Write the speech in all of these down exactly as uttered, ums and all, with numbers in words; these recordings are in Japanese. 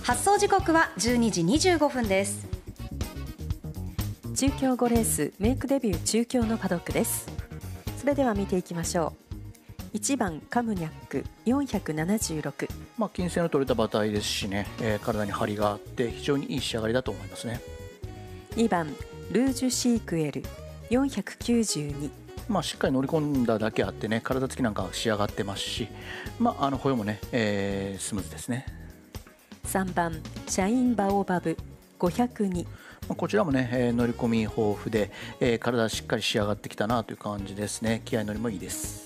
発送時刻はじゅうにじにじゅうごふんです。 中京ごレースメイクデビュー中京のパドックです。それでは見ていきましょう。いちばんカムニャックよんひゃくななじゅうろく、 まあ、金星の取れた馬体ですしね、えー、体に張りがあって非常にいい仕上がりだと思いますね。 にばんルージュシークエルよんひゃくきゅうじゅうに、 まあ、しっかり乗り込んだだけあってね、体つきなんか仕上がってますし、まあ、あの歩様もね、えー、スムーズですね。 さんばんシャインバオバブごひゃくに、 こちらもね、えー、乗り込み豊富で、えー、体しっかり仕上がってきたなという感じですね。気合い乗りもいいです。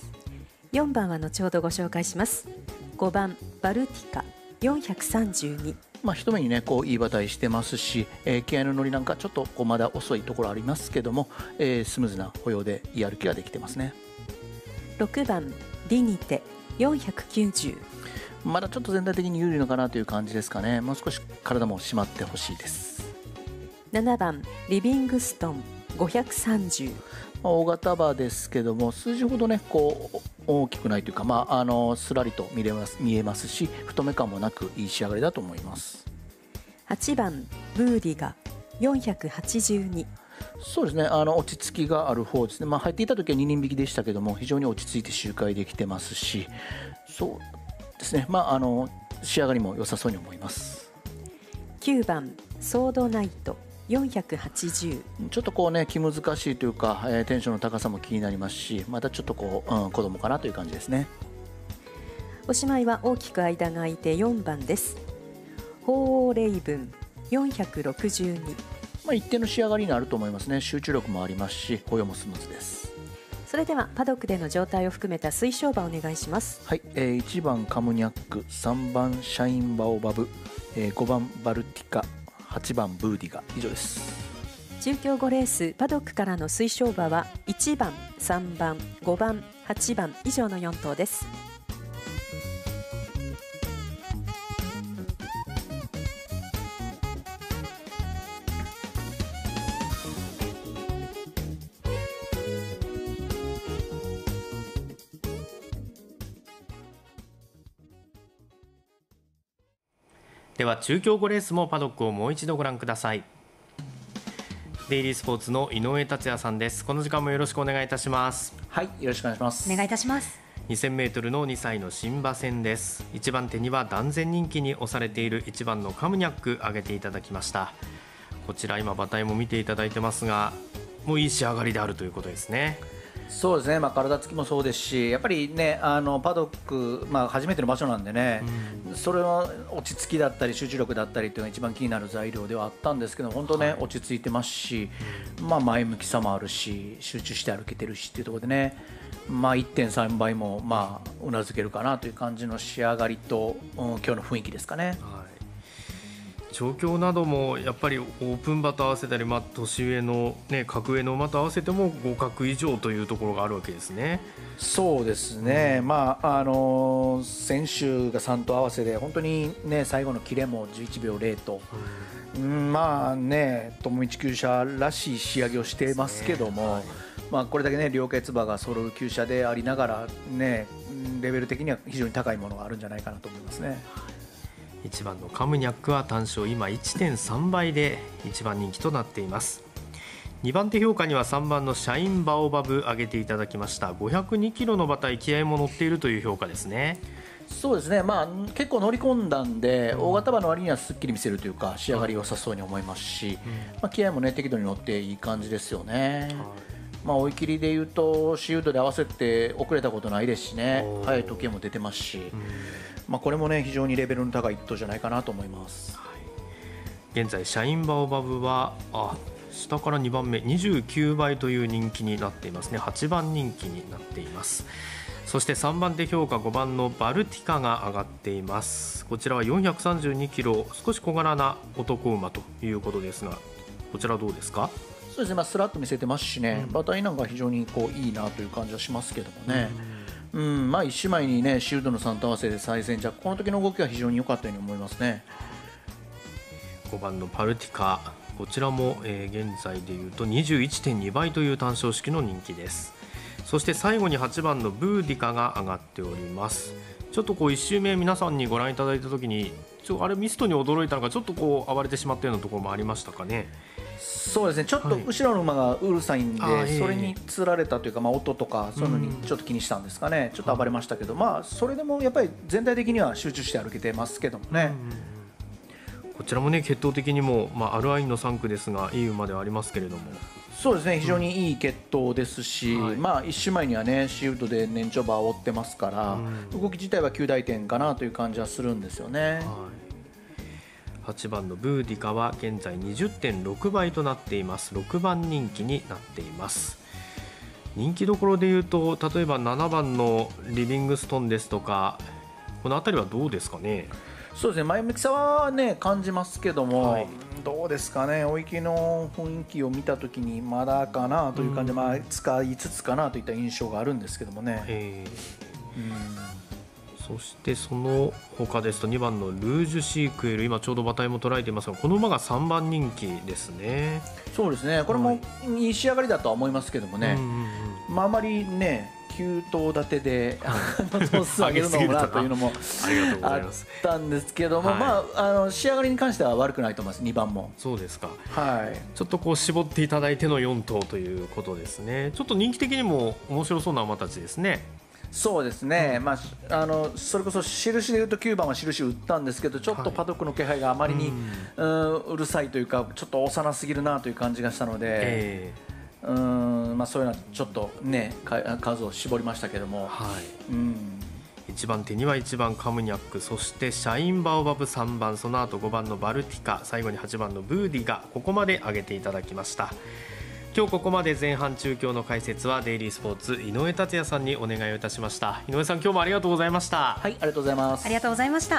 よんばんは後ほどご紹介します。ごばんバルティカよんひゃくさんじゅうに、 まあ、一目にねこういい馬体してますし、えー、気合いの乗りなんかちょっとこうまだ遅いところありますけども、えー、スムーズな歩様でいい歩きができてますね。 ろくばんディニテよんひゃくきゅうじゅう、 まだちょっと全体的に有利のかなという感じですかね。もう少し体も締まってほしいです。 ななばんリビングストンごひゃくさんじゅう、 まあ、大型馬ですけども数字ほどねこう大きくないというか、まあ、あのすらりと見れます見えますし、太め感もなくいい仕上がりだと思います。 はちばんブーディガよんひゃくはちじゅうに、 そうですね、あの落ち着きがある方ですね。まあ、入っていた時はににん引きでしたけども非常に落ち着いて周回できてますし、そうですね、まあ、あの仕上がりも良さそうに思います。 きゅうばんソードナイトよんひゃくはちじゅう、 ちょっとこうね気難しいというか、えー、テンションの高さも気になりますし、またちょっとこう、うん、子供かなという感じですね。 おしまいは大きく間が空いてよんばんです。鳳凰レイブンよんひゃくろくじゅうに、 まあ、一定の仕上がりになると思いますね。集中力もありますし歩様もスムーズです。 それではパドックでの状態を含めた推奨馬お願いします。 はい、えー、いちばんカムニャック、さんばんシャインバオバブ、えー、ごばんバルティカ、はちばんブーディガ、以上です。 中京ごレースパドックからの推奨馬はいちばんさんばんごばんはちばん以上のよん頭です。 では中京ごレースもパドックをもう一度ご覧ください。デイリースポーツの井上達也さんです。この時間もよろしくお願いいたします。 はい、よろしくお願いします。 お願いいたします。 にせんメートルのにさいの新馬戦です。いちばん手には断然人気に押されているいちばんのカムニャック挙げていただきました。こちら今馬体も見ていただいてますが、もういい仕上がりであるということですね。 そうですね、まあ、体つきもそうですし、やっぱりねあのパドック、まあ、初めての場所なんでね、うん、それは落ち着きだったり集中力だったりというのが一番気になる材料ではあったんですけど、本当ね、はい、落ち着いてますし、まあ、前向きさもあるし集中して歩けてるしっていうところでね、まあ、いってんさんばいもまあうなずけるかなという感じの仕上がりと、うん、今日の雰囲気ですかね。はい、 調教などもやっぱりオープン馬と合わせたり、まあ、年上の、ね、格上の馬と合わせても合格以上というところがあるわけですね。 そうですね、うん、まああの選手がさん頭合わせで本当に、ね、最後のキレもじゅういちびょうゼロと、うん、まあね友道厩舎らしい仕上げをしていますけども、はい、まあ、これだけね良血馬が揃う厩舎でありながら、ね、レベル的には非常に高いものがあるんじゃないかなと思いますね。 いちばんのカムニャックは単勝今 いってんさんばいでいちばん人気となっています。にばん手評価にはさんばんのシャインバオバブ上げていただきました。ごひゃくにキロの馬体、気合も乗っているという評価ですね。 そうですね、まあ、結構乗り込んだんで、うん、大型馬の割にはすっきり見せるというか仕上がり良さそうに思いますし、うん、まあ、気合もね適度に乗っていい感じですよね。はい、まあ、追い切りでいうとシーウッドで合わせて遅れたことないですしね、速い時計も出てますし、うん、まあ、これもね非常にレベルの高い一頭じゃないかなと思います。はい、 現在シャインバオバブはあ下からにばんめにじゅうきゅうばいという人気になっていますね。はちばん人気になっています。そしてさんばん手評価ごばんのバルティカが上がっています。こちらはよんひゃくさんじゅうにキロ、少し小柄な男馬ということですが、こちらどうですか？ そうですね、まあ、スラッと見せてますしね、馬体なんか非常にこういいなという感じはしますけどもね、うん、うん、まあ、一枚にねシールドのさん頭合わせで最善着、この時の動きは非常に良かったように思いますね。 ごばんのバルティカ、こちらも、えー、現在でいうと にじゅういってんにばいという単勝式の人気です。そして最後にはちばんのブーディカが上がっております。 ちょっとこういち周目皆さんにご覧いただいたときにちょあれミストに驚いたのかちょっとこう暴れてしまったようなところもありましたかね。 そうですね、ちょっと後ろの馬がうるさいんで、 はい、 それにつられたというか、まあ、音とかそういうのにちょっと気にしたんですかね、ちょっと暴れましたけど、まあ、それでもやっぱり全体的には集中して歩けてますけどもね。 うん、こちらもね血統的にも、まあ、アルアインのさん区ですがいい馬ではありますけれども。 そうですね、非常にいい血統ですし、 うん、はい、まあ、いち週前にはねシールドで年長馬を追ってますから、うん、動き自体はきゅう大点かなという感じはするんですよね。はい、 はちばんのブーディカは現在 にじゅってんろく 倍となっています。ろくばん人気になっています。人気どころでいうと例えばななばんのリビングストンですとかこの辺りはどうですかね。 そうですね、前向きさはね感じますけども、はい、どうですかね、追い木の雰囲気を見たときにまだかなという感じで、まあ、使いつつかなといった印象があるんですけどもね。 へー、うん、そしてその他ですとにばんのルージュシークエル、今ちょうど馬体も捉えていますがこの馬がさんばん人気ですね。 そうですね、これもいい仕上がりだとは思いますけどもね、うんうんうん、まあ、あまりねきゅう頭立てで頭数上げるのもなというのもあったんですけども、はい、まあ、あの仕上がりに関しては悪くないと思います。にばんも。そうですか、はい、 ちょっとこう絞っていただいてのよん頭ということですね。ちょっと人気的にも面白そうな馬たちですね。 そうですね、まあ、あのそれこそ印でいうときゅうばんは印打ったんですけど、ちょっとパドックの気配があまりに、はい、うん、うるさいというかちょっと幼すぎるなという感じがしたので、えー、うん、まあ、そういうのはちょっとね数を絞りましたけども、はい、うん、 いちばん手にはいちばんカムニャック、そしてシャインバオバブさんばん、その後ごばんのバルティカ、最後にはちばんのブーディがここまで上げていただきました。今日ここまで前半中京の解説はデイリースポーツ井上達也さんにお願いをいたしました。井上さん、今日もありがとうございました。 はい、ありがとうございます。 ありがとうございました。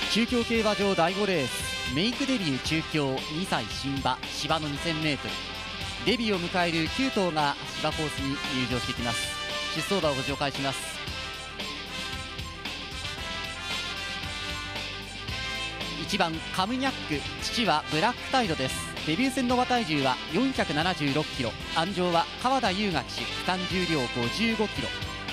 中京競馬場だいごレースメイクデビュー中京にさい新馬芝の にせんメートル デビューを迎えるきゅう頭が芝コースに入場してきます。出走馬をご紹介します。いちばんカムニャック、父はブラックタイドです。デビュー戦の馬体重はよんひゃくななじゅうろくキロ、鞍上は川田優雅騎手、負担重量ごじゅうごキロ。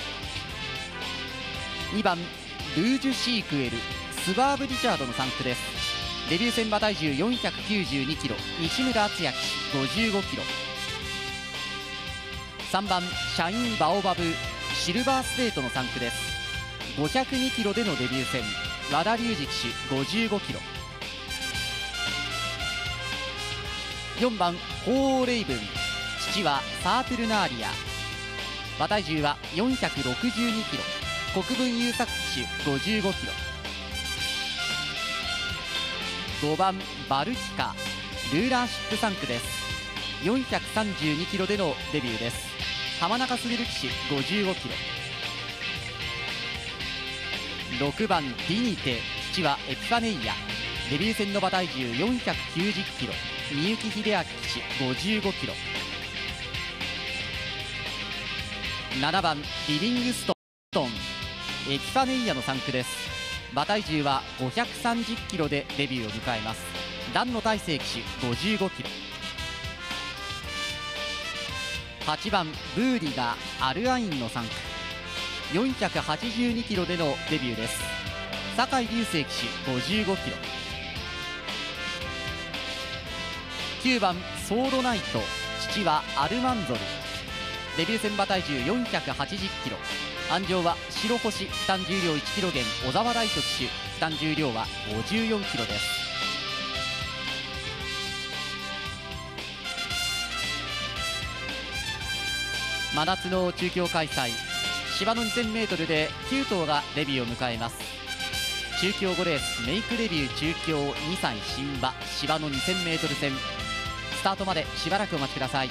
にばんルージュシークエル、スバーブ・リチャードの産区です。デビュー戦馬体重よんひゃくきゅうじゅうにキロ、西村敦也騎手ごじゅうごキロ。さんばんシャインバオバブ、シルバーステートの産区です。ごひゃくにキロでのデビュー戦、和田龍二騎手ごじゅうごキロ。よんばんホーレイブン、父はサートゥルナーリア、馬体重はよんひゃくろくじゅうにキロ、国分優作騎手ごじゅうごキロ。ごばんバルティカ、ルーラーシップ産区です。よんひゃくさんじゅうにキロでのデビューです。浜中茂騎手ごじゅうごキロ。ろくばんディニテ、父はエピファネイア、デビュー戦の馬体重よんひゃくきゅうじゅっキロ、三幸秀明騎手ごじゅうごキロ。ななばんリビングストン、エピファネイアの産区です。馬体重はごひゃくさんじゅっキロでデビューを迎えます。段野大成騎手ごじゅうごキロ。はちばんブーリガアルアインの産区、よんひゃくはちじゅうにキロでのデビューです。酒井隆成騎手ごじゅうごキロ。きゅうばんソードナイト、父はアルマンゾル、デビュー戦馬体重よんひゃくはちじゅっキロ、鞍上は白星、負担重量いちキロ減、小沢大斗騎手、負担重量はごじゅうよんキロです。真夏の中京開催、芝の にせんメートル できゅう頭がデビューを迎えます。中京ごレースメイクデビュー中京にさい新馬芝の にせんメートル 戦、スタートまでしばらくお待ちください。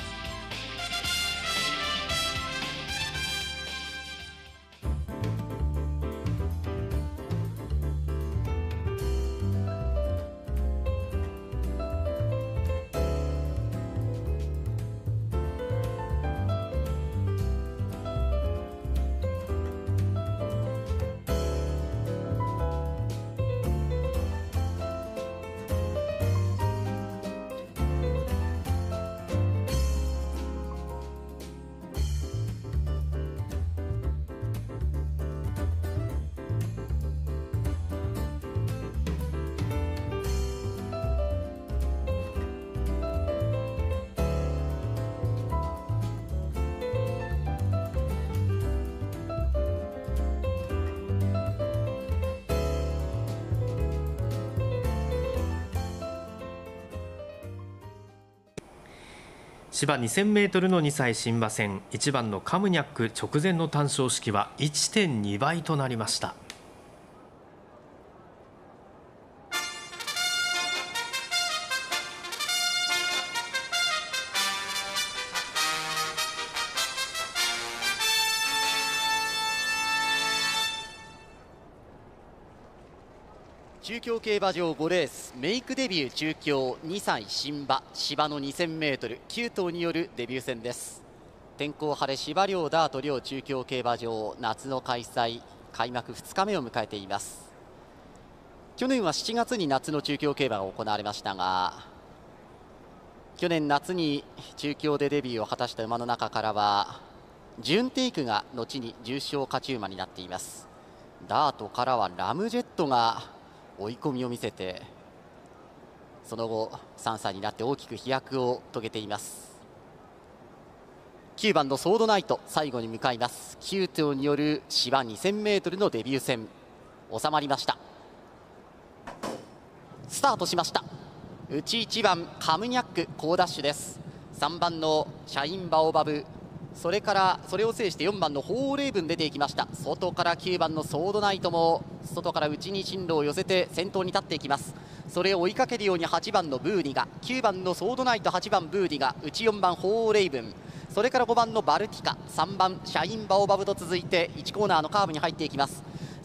芝 にせんメートル のにさい新馬戦、いちばんのカムニャック直前の単勝式は いってんに 倍となりました。 中京競馬場ごレースメイクデビュー中京にさい新馬芝の にせんメートル きゅう頭によるデビュー戦です。天候晴れ、芝両ダート両中京競馬場、夏の開催開幕ふつかめを迎えています。去年はしちがつに夏の中京競馬が行われましたが、去年夏に中京でデビューを果たした馬の中からはジュンテイクが後に重賞勝ち馬になっています。ダートからはラムジェットが追い込みを見せて、その後さんさいになって大きく飛躍を遂げています。きゅうばんのソードナイト最後に向かいます。きゅう頭による芝 にせんメートル のデビュー戦収まりました。スタートしました。内いちばんカムニャック好ダッシュです。さんばんのシャインバオバブ、それからそれを制してよんばんのホーレイブン出ていきました。外からきゅうばんのソードナイトも外から内に進路を寄せて先頭に立っていきます。それを追いかけるようにはちばんのブーディが、きゅうばんのソードナイト、はちばんブーディが、内よんばんホーレイブン、それからごばんのバルティカ、さんばんシャインバオバブと続いていちコーナーのカーブに入っていきます。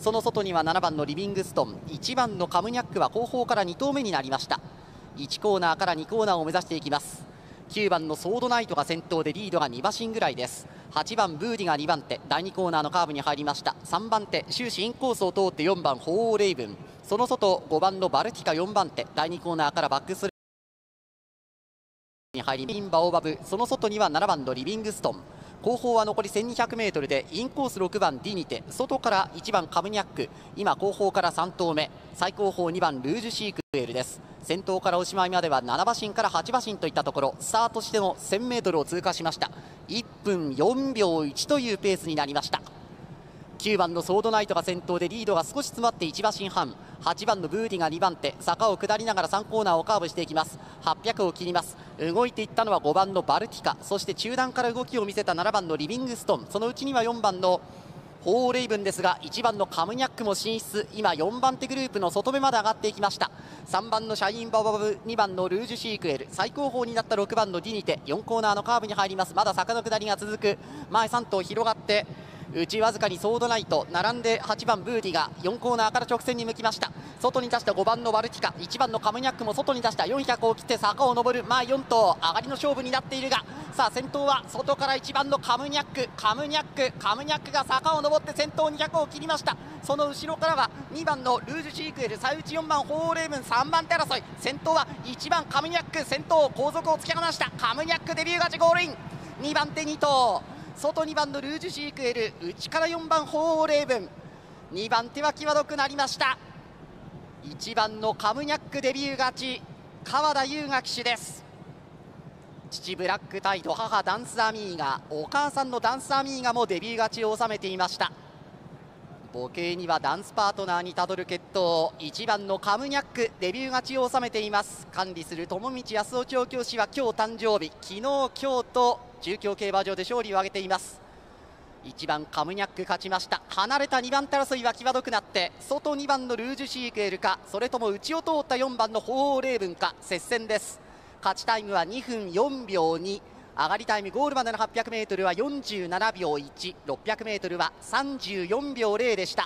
その外にはななばんのリビングストン、いちばんのカムニャックは後方からに頭目になりました。いちコーナーからにコーナーを目指していきます。きゅうばんのソードナイトが先頭でリードがに馬身ぐらいです。はちばんブーディがにばん手、だいにコーナーのカーブに入りました。さんばん手終始インコースを通ってよんばん鳳凰レイブン、その外ごばんのバルティカよんばん手、だいにコーナーからバックストレートに入りインバオバブ、その外にはななばんのリビングストン、後方は残り せんにひゃくメートル でインコースろくばんディニテ、外からいちばんカムニャック、今後方からさん頭目、最後方にばんルージュシークエルです。先頭からおしまいまではなな馬身からはち馬身といったところ、スタートしての せんメートル を通過しました。いっぷんよんびょういちというペースになりました。きゅうばんのソードナイトが先頭でリードが少し詰まっていち馬身半、はちばんのブーディがにばん手、坂を下りながらさんコーナーをカーブしていきます。はっぴゃくを切ります。動いていったのはごばんのバルティカ、そして中段から動きを見せたななばんのリビングストン、そのうちにはよんばんのホーレイブンですが、いちばんのカムニャックも進出、今よんばん手グループの外目まで上がっていきました。さんばんのシャインババブ、にばんのルージュシークエル、最後方になったろくばんのディニテ、よんコーナーのカーブに入ります。まだ坂の下りが続く。前さん頭広がって内わずかにソードナイト並んではちばんブーディがよんコーナーから直線に向きました。外に出したごばんのバルティカ、いちばんのカムニャックも外に出した。よんひゃくを切って坂を上る。前よん頭上がりの勝負になっているが、さあ先頭は外からいちばんのカムニャック、カムニャックカムニャックが坂を上って先頭にひゃくを切りました。その後ろからはにばんのルージュシークエル、最内よんばんホーレーブン、さんばん手争い。先頭はいちばんカムニャック、先頭後続を突き放したカムニャック、デビュー勝ちゴールイン。にばん手に頭、外にばんのルージュシークエル、内からよんばんホーレーブン、にばん手は際どくなりました。いちばんのカムニャックデビュー勝ち、川田優雅騎手です。父ブラックタイド、母ダンスアミーガ、お母さんのダンスアミーガもデビュー勝ちを収めていました。母系にはダンスパートナーにたどる血統、いちばんのカムニャックデビュー勝ちを収めています。管理する友道康夫調教師は今日誕生日、昨日今日と中京競馬場で勝利を挙げています。いちばんカムニャック勝ちました。離れたにばん手争いは際どくなって、外にばんのルージュシークエルか、それとも内を通ったよんばんのホーレーブンか、接戦です。勝ちタイムはにふんよんびょうに、上がりタイムゴールまでの はっぴゃくメートル はよんじゅうななびょういち、ろっぴゃくメートル はさんじゅうよんびょうゼロでした。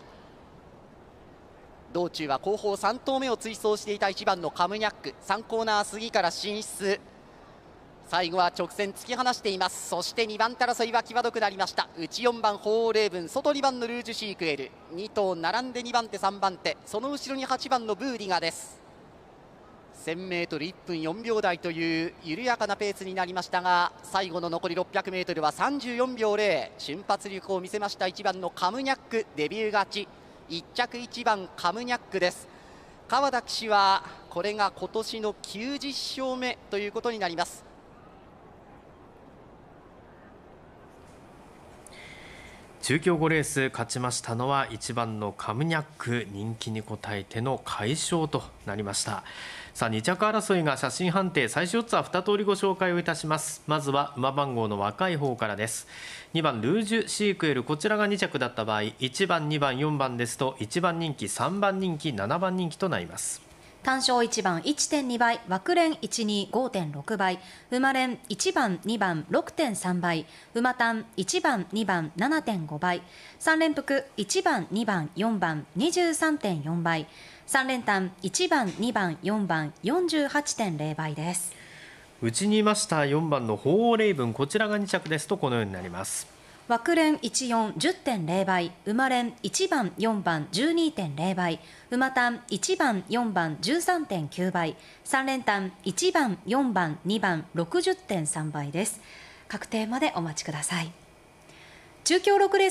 道中は後方さん頭目を追走していたいちばんのカムニャック、さんコーナー過ぎから進出、最後は直線突き放しています。そしてにばん手争いは際どくなりました。内よんばんホーレーブン、外にばんのルージュシークエル、に頭並んでにばん手さんばん手、その後ろにはちばんのブーディガです。せんメートルいっぷんよんびょう台という緩やかなペースになりましたが、最後の残りろっぴゃくメートルはさんじゅうよんびょうゼロ、瞬発力を見せましたいちばんのカムニャックデビュー勝ち、いっ着いちばんカムニャックです。川田騎手はこれが今年のきゅうじゅっ勝目ということになります。 中京ごレース勝ちましたのはいちばんのカムニャック、人気に応えての快勝となりました。さあに着争いが写真判定、最終オッズはに通りご紹介をいたします。まずは馬番号の若い方からです。にばんルージュシークエル、こちらがに着だった場合、いちばんにばんよんばんですといちばん人気、さんばん人気、ななばん人気となります。 単勝いちばん いってんに 倍、枠連いちに ごてんろく 倍、馬連いちばんにばん ろくてんさん 倍、馬単いちばんにばん ななてんご 倍、さん連複いちばんにばんよんばん にじゅうさんてんよん 倍、さん連単いちばんにばんよんばん よんじゅうはちてんゼロ 倍です。 内にいましたよんばんのホーレイブン、こちらがに着ですとこのようになります。 枠連いちよん じゅってんゼロ 倍、馬連いちばんよんばん じゅうにてんゼロ 倍、馬単いちばんよんばん じゅうさんてんきゅう 倍、さん連単いちばんよんばんにばん ろくじゅってんさん 倍です。確定までお待ちください。中京ろくレース